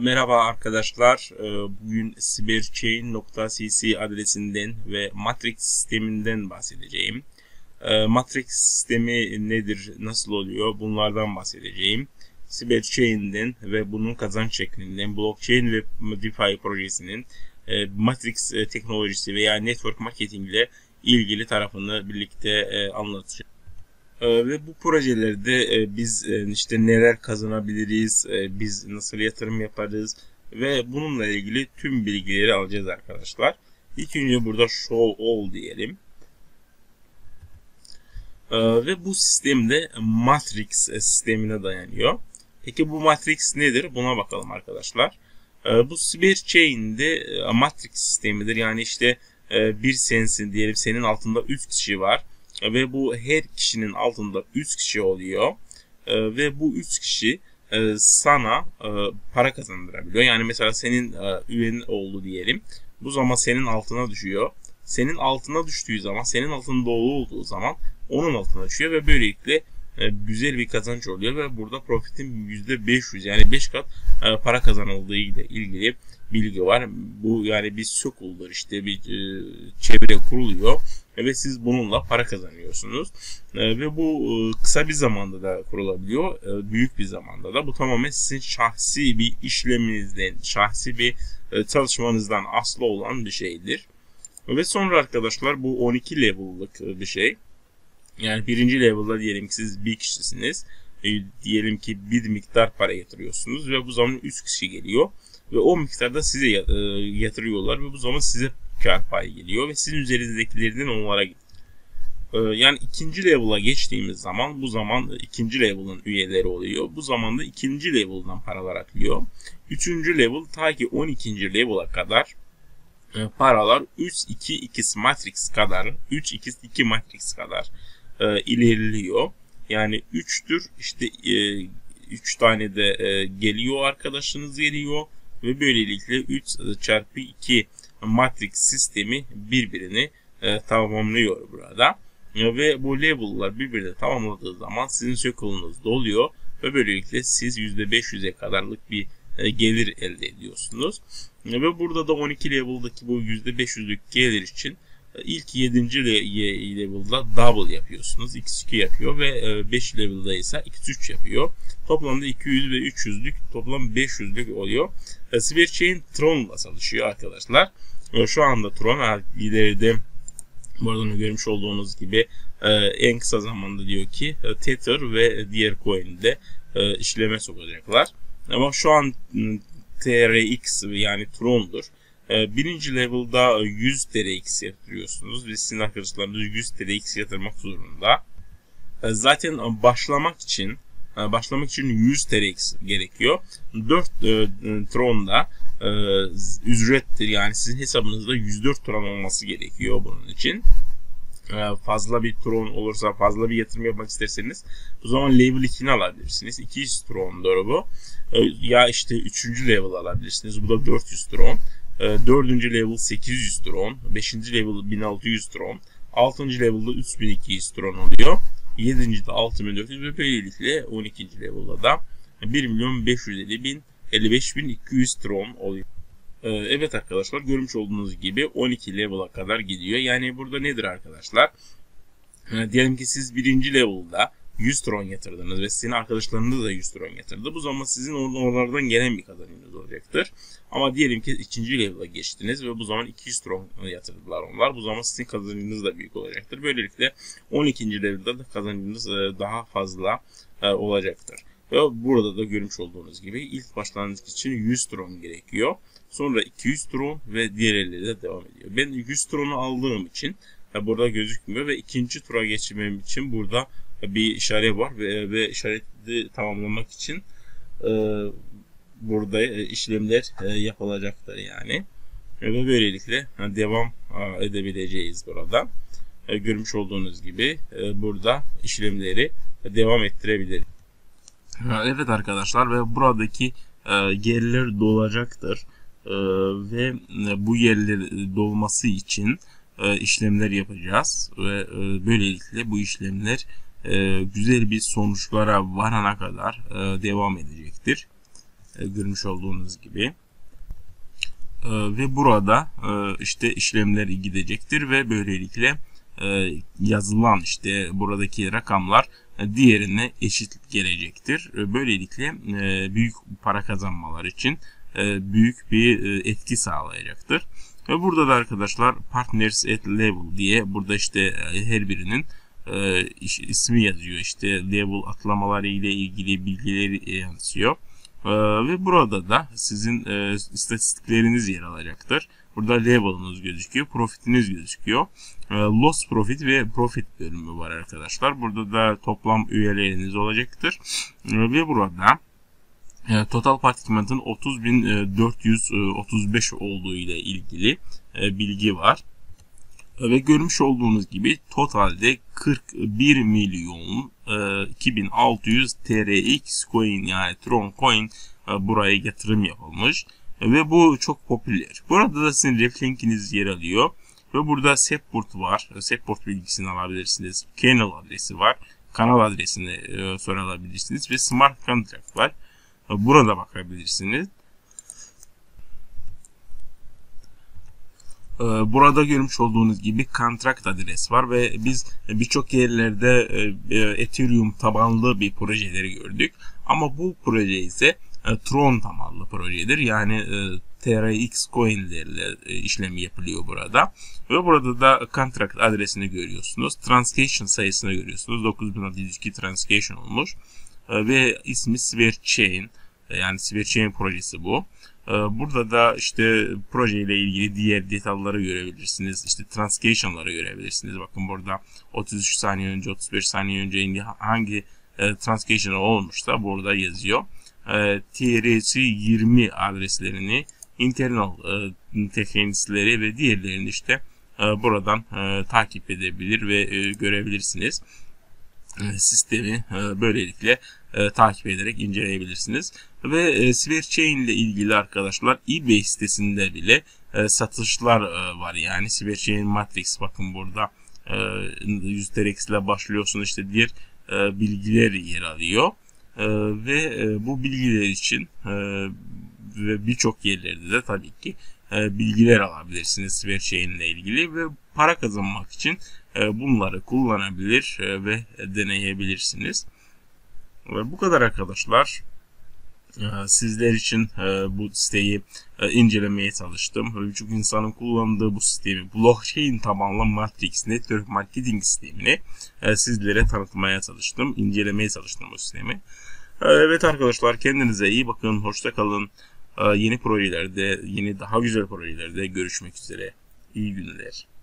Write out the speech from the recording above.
Merhaba arkadaşlar. Bugün cyberchain.cc adresinden ve Matrix sisteminden bahsedeceğim. Matrix sistemi nedir, nasıl oluyor? Bunlardan bahsedeceğim. Cyberchain'den ve bunun kazanç şeklinden, blockchain ve DeFi projesinin Matrix teknolojisi veya network marketing ile ilgili tarafını birlikte anlatacağım. Ve bu projelerde biz işte neler kazanabiliriz, biz nasıl yatırım yaparız ve bununla ilgili tüm bilgileri alacağız arkadaşlar. İlk önce burada show all diyelim. Ve bu sistemde Matrix sistemine dayanıyor. Peki bu Matrix nedir? Buna bakalım arkadaşlar. Bu Cyberchain'de Matrix sistemidir. Yani işte bir sensin diyelim, senin altında 3 kişi var. Ve bu her kişinin altında 3 kişi oluyor. Ve bu 3 kişi sana para kazandırabiliyor. Yani mesela senin üyen oldu diyelim. Bu zaman senin altına düşüyor. Senin altına düştüğü zaman, senin altında dolu olduğu zaman onun altına düşüyor ve böylelikle güzel bir kazanç oluyor ve burada profitin %500 yani 5 kat para kazanıldığı ile ilgili bilgi var. Bu yani bir circle'dır, işte bir çevre kuruluyor ve siz bununla para kazanıyorsunuz. Ve bu kısa bir zamanda da kurulabiliyor, büyük bir zamanda da. Bu tamamen sizin şahsi bir işleminizden, şahsi bir çalışmanızdan aslı olan bir şeydir. Ve sonra arkadaşlar bu 12 level'lık bir şey. Yani birinci level'da diyelim ki siz bir kişisiniz. Diyelim ki bir miktar para yatırıyorsunuz ve bu zaman 3 kişi geliyor. Ve o miktarda size yatırıyorlar ve bu zaman size kar payı geliyor ve sizin üzerinizdekilerden onlara gidiyor. Yani ikinci level'a geçtiğimiz zaman bu zaman ikinci level'ın üyeleri oluyor. Bu zaman da ikinci level'dan paralar akıyor. Üçüncü level ta ki 12. level'a kadar paralar 3-2-2 Matrix kadar 3-2-2 Matrix kadar ilerliyor. Yani 3'tür işte 3 tane de geliyor, arkadaşınız geliyor ve böylelikle 3 çarpı 2 Matrix sistemi birbirini tamamlıyor burada. Ve bu level'lar birbirini tamamladığı zaman sizin circle'ınız doluyor ve böylelikle siz %500'e kadarlık bir gelir elde ediyorsunuz. Ve burada da 12 level'daki bu %500'lük gelir için ilk 7. level'da double yapıyorsunuz. X2 yapıyor ve 5 level'da ise X3 yapıyor. Toplamda 200 ve 300'lük toplam 500'lük oluyor. Cyberchain Tron'la çalışıyor arkadaşlar. Şu anda Tron ileride buradan görmüş olduğunuz gibi en kısa zamanda diyor ki Tether ve diğer coin'de işleme sokacaklar. Ama şu an TRX yani Tron'dur. Birinci level'da 100 TRX yatırıyorsunuz ve sizin arkadaşlarınız 100 TRX yatırmak zorunda. Zaten başlamak için 100 TRX gerekiyor. 4 Tron'da ücrettir, yani sizin hesabınızda 104 Tron olması gerekiyor bunun için. Fazla bir Tron olursa, fazla bir yatırım yapmak isterseniz o zaman level 2'ni alabilirsiniz. 200 Tron'dur bu. Ya işte 3. level alabilirsiniz. Bu da 400 Tron. 4. level 800 Tron. 5. level 1600 Tron. 6. level'da 3200 Tron oluyor. 7. de 6400 ve böylelikle 12. level'da da 1.550.055.200 Tron oluyor. Evet arkadaşlar, görmüş olduğunuz gibi 12 level'a kadar gidiyor. Yani burada nedir arkadaşlar? Diyelim ki siz 1. level'da 100 Tron yatırdınız ve sizin arkadaşlarınız da 100 Tron yatırdı. Bu zaman sizin oralardan gelen bir kazancınız olacaktır. Ama diyelim ki 2. level'a geçtiniz ve bu zaman 200 Tron yatırdılar onlar. Bu zaman sizin kazancınız da büyük olacaktır. Böylelikle 12. level'da da kazancınız daha fazla olacaktır. Ve burada da görmüş olduğunuz gibi ilk başlangıç için 100 Tron gerekiyor. Sonra 200 Tron ve diğerleri de devam ediyor. Ben 100 Tron'u aldığım için burada gözükmüyor ve ikinci tura geçmem için burada bir işaret var ve işareti tamamlamak için burada işlemler yapılacaktır yani. Ve böylelikle devam edebileceğiz burada. Görmüş olduğunuz gibi burada işlemleri devam ettirebiliriz. Evet arkadaşlar, ve buradaki yerler dolacaktır. Ve bu yerler dolması için işlemler yapacağız ve böylelikle bu işlemler güzel bir sonuçlara varana kadar devam edecektir. görmüş olduğunuz gibi. Ve burada işte işlemler gidecektir ve böylelikle yazılan işte buradaki rakamlar diğerine eşit gelecektir. Böylelikle büyük para kazanmalar için büyük bir etki sağlayacaktır. Ve burada da arkadaşlar partners at level diye burada işte her birinin ismi yazıyor. İşte level atlamaları ile ilgili bilgileri yansıyor. Ve burada da sizin istatistikleriniz yer alacaktır. Burada level'ınız gözüküyor, profitiniz gözüküyor. Loss profit ve profit bölümü var arkadaşlar. Burada da toplam üyeleriniz olacaktır. Ve burada total participant'ın 30.435 olduğu ile ilgili bilgi var. Ve görmüş olduğunuz gibi totalde 41 milyon 2600 TRX coin yani Tron coin buraya yatırım yapılmış. Ve bu çok popüler. Burada da sizin ref linkiniz yer alıyor. Ve burada support var. Support bilgisini alabilirsiniz. Kernel adresi var. Kanal adresini sorabilirsiniz. Ve smart contract var. Burada bakabilirsiniz. Burada görmüş olduğunuz gibi contract adres var ve biz birçok yerlerde Ethereum tabanlı bir projeleri gördük. Ama bu proje ise Tron tabanlı projedir. Yani TRX coinlerle işlemi yapılıyor burada. Ve burada da contract adresini görüyorsunuz. Transaction sayısını görüyorsunuz. 9602 transaction olmuş. Ve ismi Sverchain. Yani Sverchain projesi bu. Burada da işte projeyle ilgili diğer detayları görebilirsiniz. İşte transaction'ları görebilirsiniz. Bakın burada 33 saniye önce, 35 saniye önce hangi transaction olmuşsa burada yazıyor. TRC20 adreslerini, internal teknisleri ve diğerlerini işte buradan takip edebilir ve görebilirsiniz. Sistemi böylelikle takip ederek inceleyebilirsiniz. Ve Sverchain ile ilgili arkadaşlar eBay sitesinde bile satışlar var. Yani Sverchain Matrix bakın burada 100 TRX ile başlıyorsunuz işte diğer bilgiler yer alıyor. Ve bu bilgiler için ve birçok yerlerde de tabii ki bilgiler alabilirsiniz Sverchain ile ilgili ve para kazanmak için bunları kullanabilir ve deneyebilirsiniz. Bu kadar arkadaşlar. Sizler için bu siteyi incelemeye çalıştım. Birçok insanın kullandığı bu sistemi, blockchain tabanlı Matrix Network Marketing sistemini sizlere tanıtmaya çalıştım. İncelemeye çalıştım bu sistemi. Evet arkadaşlar, kendinize iyi bakın. Hoşça kalın. Yeni projelerde, daha güzel projelerde görüşmek üzere. İyi günler.